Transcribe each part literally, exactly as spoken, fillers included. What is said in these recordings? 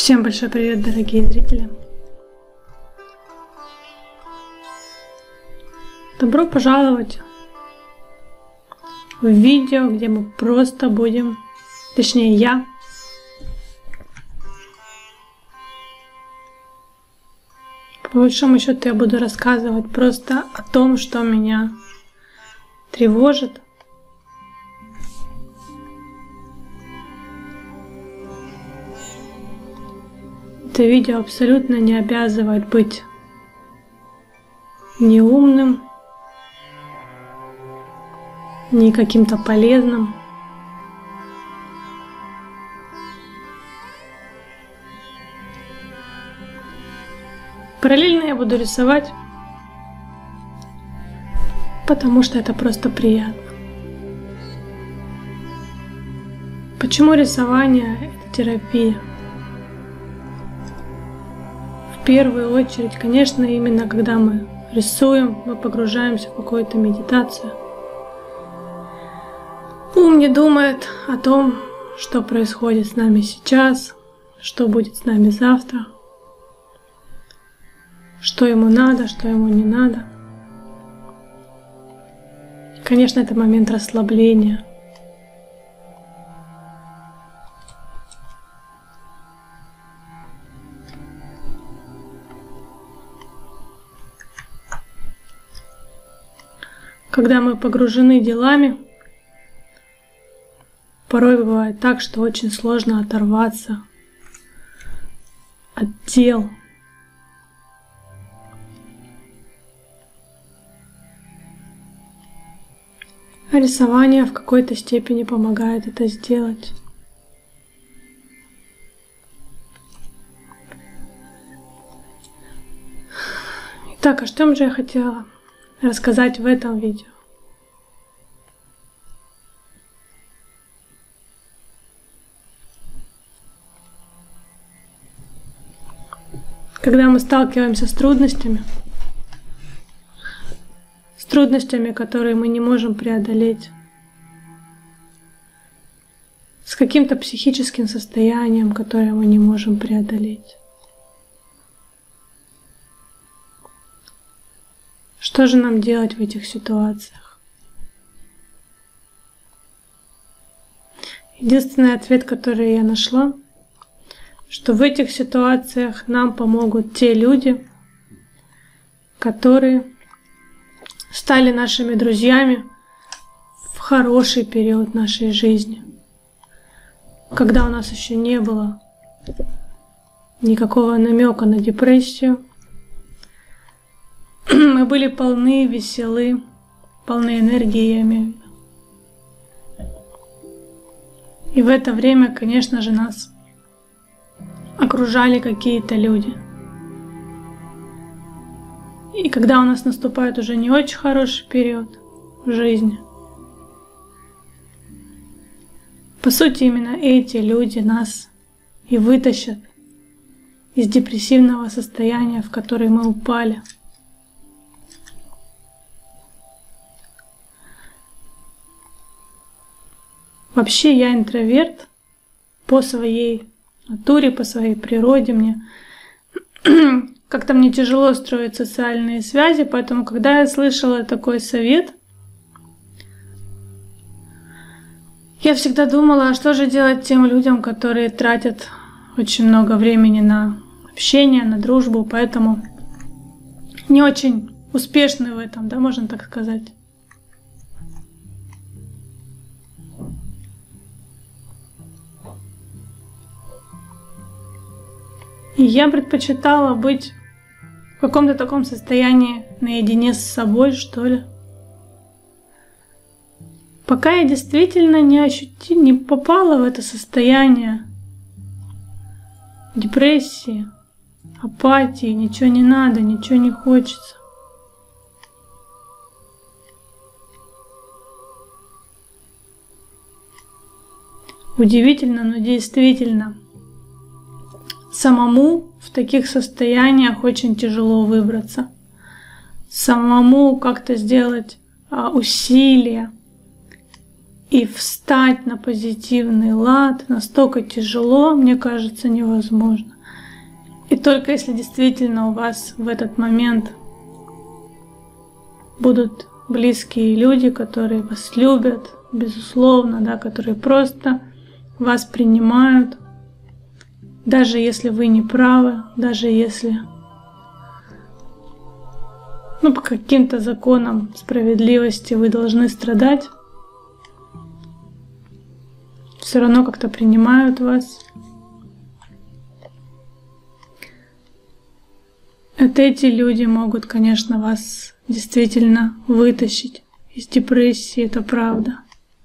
Всем большой привет, дорогие зрители! Добро пожаловать в видео, где мы просто будем, точнее я, по большому счету я буду рассказывать просто о том, что меня тревожит. Это видео абсолютно не обязывает быть ни умным, ни каким-то полезным. Параллельно я буду рисовать, потому что это просто приятно. Почему рисование — это терапия? В первую очередь, конечно, именно когда мы рисуем, мы погружаемся в какую-то медитацию. Ум не думает о том, что происходит с нами сейчас, что будет с нами завтра, что ему надо, что ему не надо. Конечно, это момент расслабления. Когда мы погружены делами, порой бывает так, что очень сложно оторваться от дел. А рисование в какой-то степени помогает это сделать. Итак, о чем же я хотела рассказать в этом видео? Когда мы сталкиваемся с трудностями, с трудностями, которые мы не можем преодолеть, с каким-то психическим состоянием, которое мы не можем преодолеть, что же нам делать в этих ситуациях? Единственный ответ, который я нашла, что в этих ситуациях нам помогут те люди, которые стали нашими друзьями в хороший период нашей жизни, когда у нас еще не было никакого намека на депрессию. Мы были полны, веселы, полны энергии, я имею в виду. И в это время, конечно же, нас окружали какие-то люди. И когда у нас наступает уже не очень хороший период в жизни, по сути, именно эти люди нас и вытащат из депрессивного состояния, в которое мы упали. Вообще я интроверт по своей натуре, по своей природе. Мне как-то мне тяжело строить социальные связи, поэтому когда я слышала такой совет, я всегда думала, а что же делать тем людям, которые тратят очень много времени на общение, на дружбу, поэтому не очень успешны в этом, да, можно так сказать. И я предпочитала быть в каком-то таком состоянии наедине с собой, что ли. Пока я действительно не ощутила, не попала в это состояние депрессии, апатии, ничего не надо, ничего не хочется. Удивительно, но действительно. Самому в таких состояниях очень тяжело выбраться. Самому как-то сделать а, усилия и встать на позитивный лад настолько тяжело, мне кажется, невозможно. И только если действительно у вас в этот момент будут близкие люди, которые вас любят, безусловно, да, которые просто вас принимают, даже если вы не правы, даже если, ну, по каким-то законам справедливости вы должны страдать, все равно как-то принимают вас. Это эти люди могут, конечно, вас действительно вытащить из депрессии, это правда.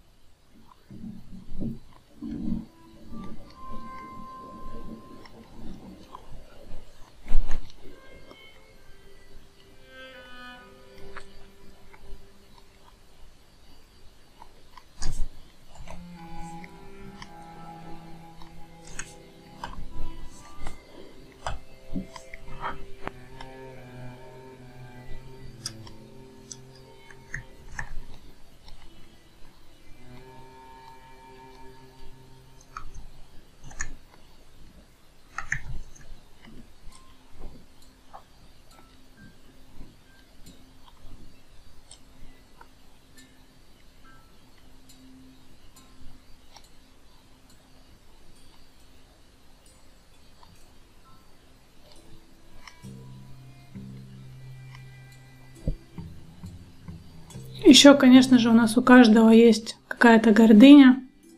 Еще, конечно же, у нас у каждого есть какая-то гордыня.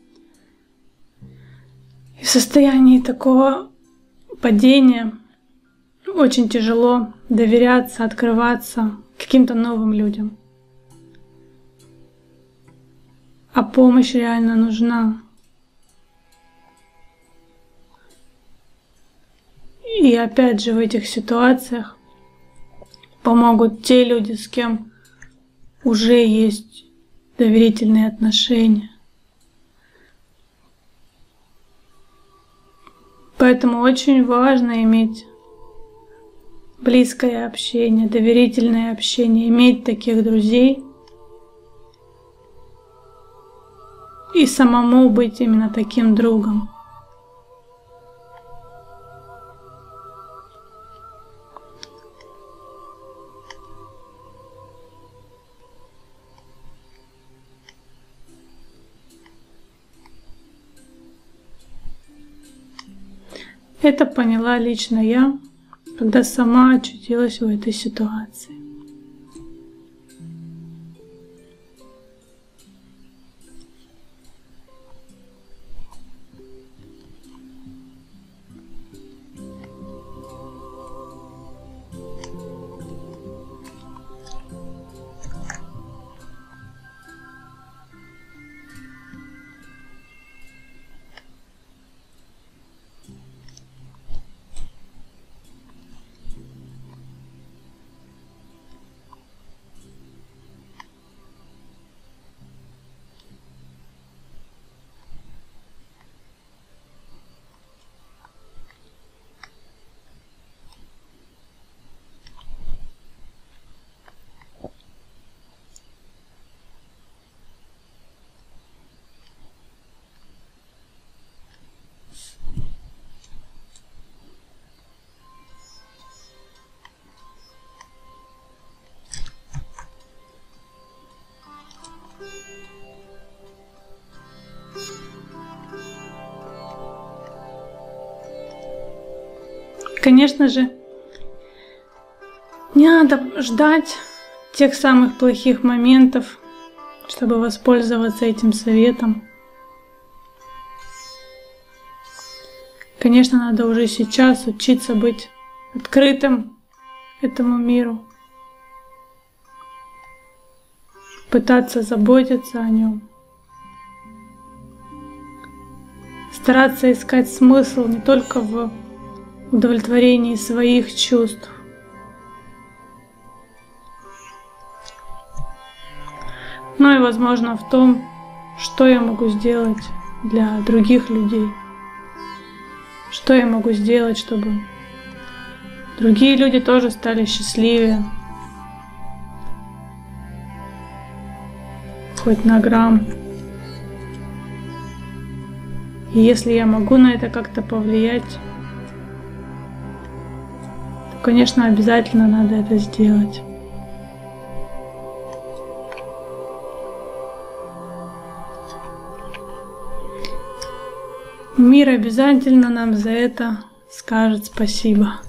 И в состоянии такого падения очень тяжело доверяться, открываться каким-то новым людям. А помощь реально нужна. И опять же в этих ситуациях помогут те люди, с кем уже есть доверительные отношения. Поэтому очень важно иметь близкое общение, доверительное общение, иметь таких друзей и самому быть именно таким другом. Это поняла лично я, когда сама очутилась в этой ситуации. Конечно же, не надо ждать тех самых плохих моментов, чтобы воспользоваться этим советом. Конечно, надо уже сейчас учиться быть открытым этому миру, пытаться заботиться о нем, стараться искать смысл не только в удовлетворении своих чувств, но и, возможно, в том, что я могу сделать для других людей, что я могу сделать, чтобы другие люди тоже стали счастливее, хоть на грамм. И если я могу на это как-то повлиять, конечно, обязательно надо это сделать. Мир обязательно нам за это скажет спасибо.